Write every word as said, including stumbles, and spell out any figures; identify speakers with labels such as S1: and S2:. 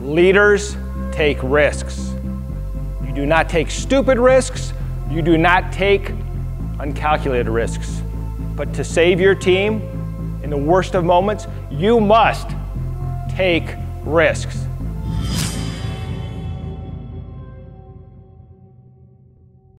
S1: Leaders take risks. You do not take stupid risks. You do not take uncalculated risks. But to save your team in the worst of moments, you must take risks.